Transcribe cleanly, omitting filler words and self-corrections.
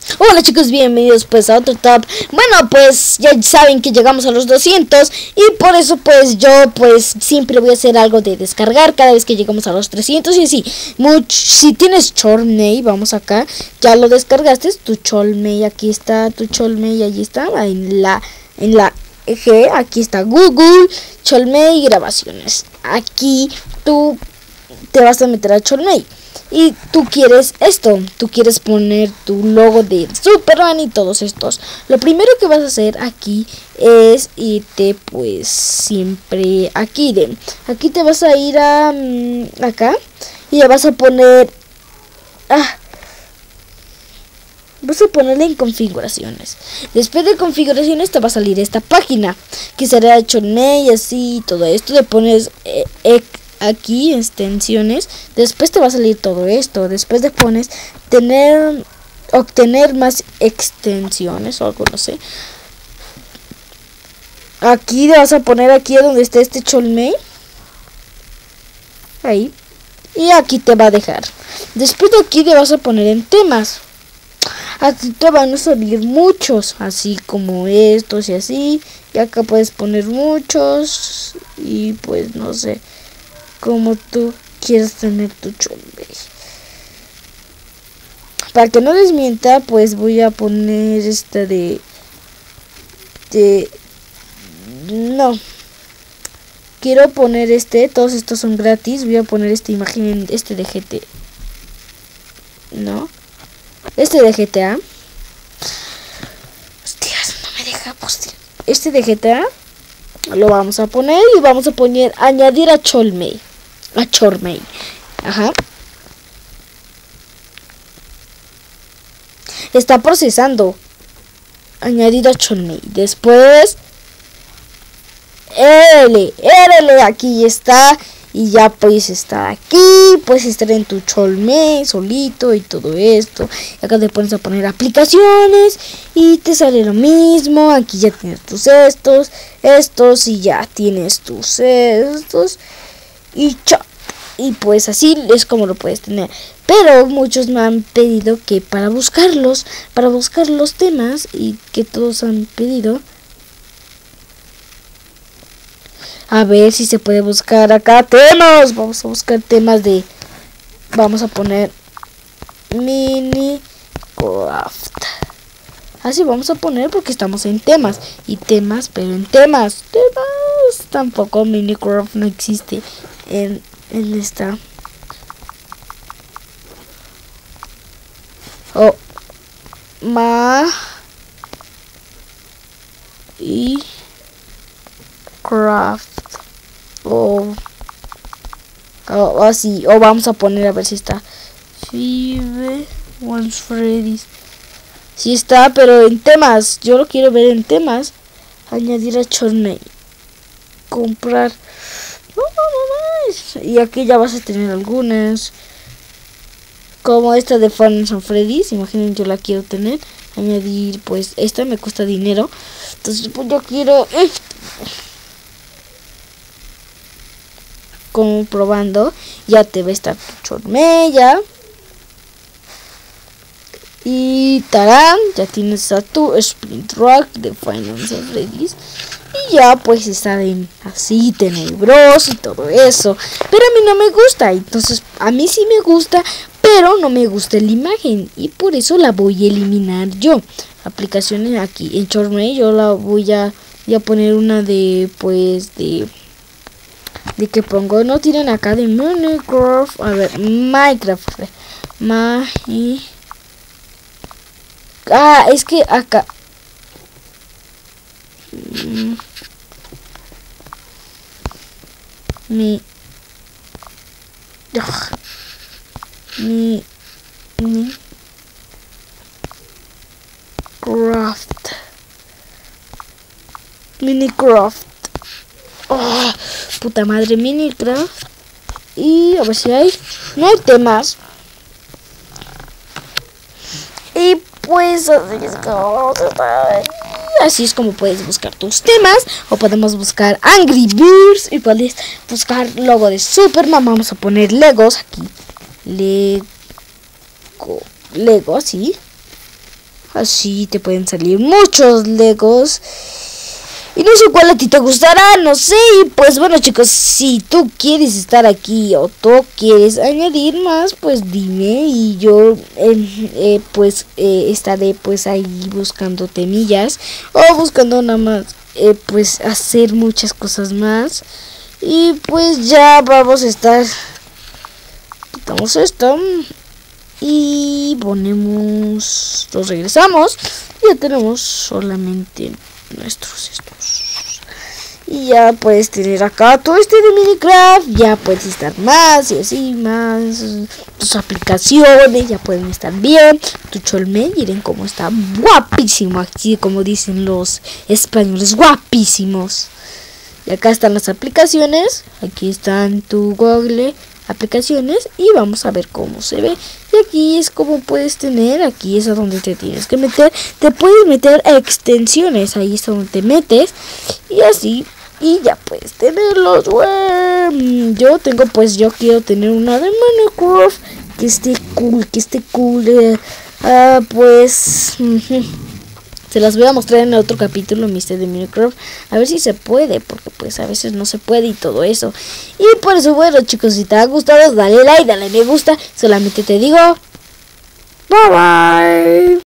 Hola chicos, bienvenidos pues a otro tab. Bueno, pues ya saben que llegamos a los 200 y por eso pues yo pues siempre voy a hacer algo de descargar cada vez que llegamos a los 300 y así. Si tienes Cholmei, vamos acá, ya lo descargaste, tu Cholmei, aquí está tu Cholmei, allí está, en la G, aquí está Google, Cholmei grabaciones. Aquí tú te vas a meter a Cholmei. Y tú quieres esto, tú quieres poner tu logo de Superman y todos estos. Lo primero que vas a hacer aquí es irte pues siempre aquí aquí te vas a ir a acá y le vas a poner vas a ponerle en configuraciones. Después de configuraciones te va a salir esta página que será Cholmei y así todo esto. Le pones aquí extensiones, después te va a salir todo esto, después le pones obtener más extensiones o algo, no sé. Aquí le vas a poner aquí donde está este Cholmei, ahí, y aquí te va a dejar. Después de aquí le vas a poner en temas. Aquí te van a salir muchos, así como estos y así, y acá puedes poner muchos y pues no sé, como tú quieres tener tu Cholmei. Para que no desmienta, pues voy a poner esta no. Quiero poner todos estos son gratis. Voy a poner esta imagen, de GT. No. De GTA. Hostias, no me deja postear. De GTA. Lo vamos a poner y vamos a poner añadir a Cholmei. Ajá. Está procesando. Añadir a Cholmei. Después L, aquí está. Y ya pues está aquí. Puedes estar en tu Cholmei solito y todo esto. Y acá te pones a poner aplicaciones y te sale lo mismo. Aquí ya tienes tus estos y ya tienes tus estos. Y chao. Y pues así es como lo puedes tener. Pero muchos me han pedido que para buscar los temas, y que todos han pedido, a ver si se puede buscar acá temas. Vamos a buscar temas vamos a poner Minecraft. Así vamos a poner porque estamos en temas. Y temas, pero en temas tampoco Minecraft no existe en esta. Y craft así, o vamos a poner a ver si está Five Once Freddy's. Si está, pero en temas. Yo lo quiero ver en temas. Añadir a Cholmei. Comprar. Y aquí ya vas a tener algunas. Como esta de Five Once Freddy's. Imaginen, yo la quiero tener. Añadir, pues esta me cuesta dinero. Entonces pues yo quiero comprobando. Ya te va a estar tu Cholmei ya. Y tarán, ya tienes a tu Sprint Rock de Five Once Freddy's. Y ya pues está así tenebroso y todo eso. Pero a mí no me gusta. Entonces a mí sí me gusta, pero no me gusta la imagen. Y por eso la voy a eliminar yo. Aplicaciones aquí en Cholmei. Yo la voy a poner una de que pongo. No tienen acá de Minecraft. A ver, Minecraft. Es que acá Minecraft. Puta madre, Minecraft. Y a ver si hay. No hay temas. Y pues así es como puedes buscar tus temas. O podemos buscar Angry Birds. Y puedes buscar logo de Superman. Vamos a poner Legos aquí. Lego, sí. Así te pueden salir muchos Legos. Y no sé cuál a ti te gustará, no sé. Y pues bueno chicos, si tú quieres estar aquí o tú quieres añadir más, pues dime. Y yo estaré pues ahí buscando temillas. O buscando nada más pues hacer muchas cosas más. Y pues ya vamos a estar. Quitamos esto. Y ponemos. Los regresamos. Y ya tenemos solamente nuestros estos. Y ya puedes tener acá todo este de Minecraft. Ya puedes estar más y así más. Tus aplicaciones ya pueden estar bien. Tu cholme, miren cómo está guapísimo. Aquí como dicen los españoles, guapísimos. Y acá están las aplicaciones. Aquí están tu Google aplicaciones. Y vamos a ver cómo se ve. Y aquí es como puedes tener. Aquí es a donde te tienes que meter. Te puedes meter a extensiones. Ahí es donde te metes. Y así. Y ya puedes tenerlos. Yo tengo pues. Yo quiero tener una de Minecraft. Que esté cool. Que esté cool. Pues. Se las voy a mostrar en el otro capítulo, Mr. de Minecraft. A ver si se puede, porque pues a veces no se puede y todo eso. Y por eso, bueno chicos, si te ha gustado, dale like, dale me gusta. Solamente te digo, bye bye.